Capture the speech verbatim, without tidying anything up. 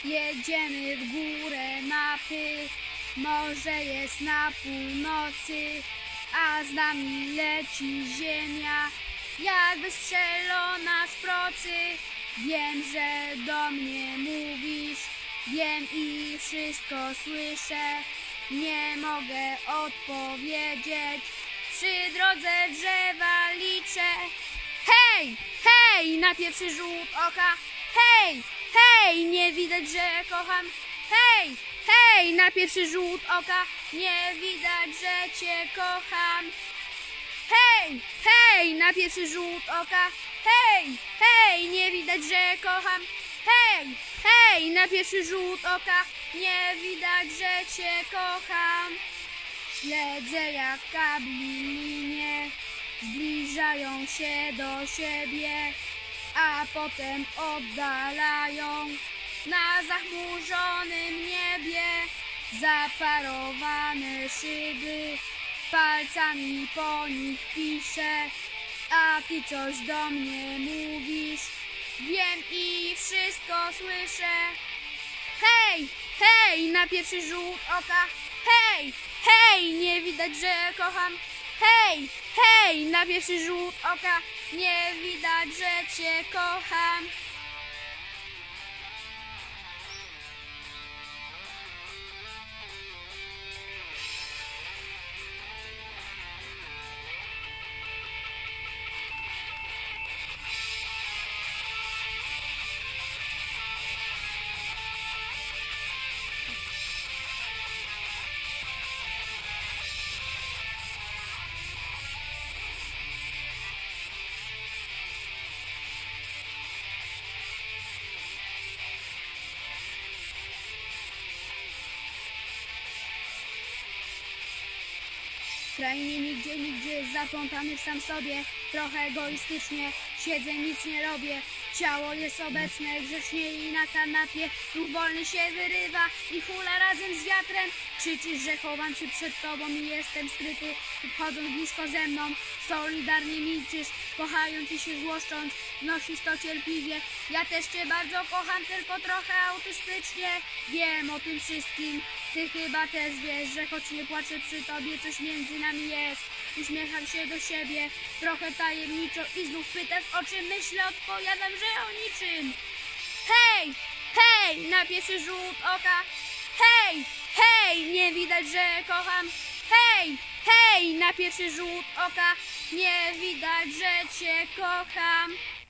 Jedziemy w górę na py, morze jest na północy, a z nami leci ziemia, jakby strzelona z procy. Wiem, że do mnie mówisz, wiem i wszystko słyszę, nie mogę odpowiedzieć, przy drodze drzewa liczę. Hej, hej, na pierwszy rzut oka, hej, hej, nie widać, że kocham. Hej, hej, na pierwszy rzut oka, nie widać, że cię kocham. Hej, hej, na pierwszy rzut oka, hej, hej, nie widać, że kocham. Hej, hej, na pierwszy rzut oka, nie widać, że cię kocham. Śledzę jak kabli linie, zbliżają się do siebie, a potem oddalają na zachmurzonym niebie. Zaparowane szyby, palcami po nich piszę, a ty coś do mnie mówisz, wiem i wszystko słyszę. Hej, hej, na pierwszy rzut oka, hej, hej, nie widać, że kocham. Hej, hej, na pierwszy rzut oka, nie widać, że cię kocham. W krainie nigdzie, nigdzie, zaplątany w sam sobie, trochę egoistycznie siedzę, nic nie robię. Ciało jest obecne, grzecznie i na kanapie, ruch wolny się wyrywa i hula razem z wiatrem. Krzyczysz, że chowam się przed tobą i jestem skryty, wchodząc blisko ze mną, solidarnie milczysz, kochając i się złoszcząc, nosisz to cierpliwie. Ja też cię bardzo kocham, tylko trochę autystycznie, wiem o tym wszystkim. Ty chyba też wiesz, że choć nie płaczę przy tobie, coś między nami jest. Uśmiecham się do siebie, trochę tajemniczo i znów pytasz, o czym myślę, odpowiadam, że o niczym. Hej, hej, na pierwszy rzut oka, hej, hej, nie widać, że kocham. Hej, hej, na pierwszy rzut oka, nie widać, że cię kocham.